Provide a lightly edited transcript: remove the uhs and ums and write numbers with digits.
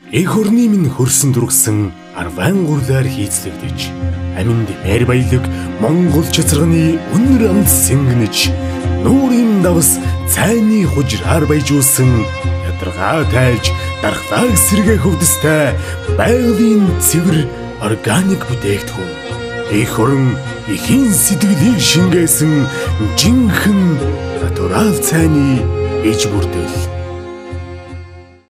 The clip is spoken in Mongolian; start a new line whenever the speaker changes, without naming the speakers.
Эх орны минь хөрсөн дургсан арван гурлаар хийцлэгдэж аминд мэр баялаг Монгол чацарганы өнөр амт сэнгэнэж нуурын давс цайны хужраар баяжуулсан ядаргаа тайлж дархлааг сэргээ хөвдөстэй байгалийн цэвэр органик бүтээгдэхүүн. Эх орн эхийн сэтгэлийг шингээсэн жинхэнэ натурал цайны иж бүрдэл.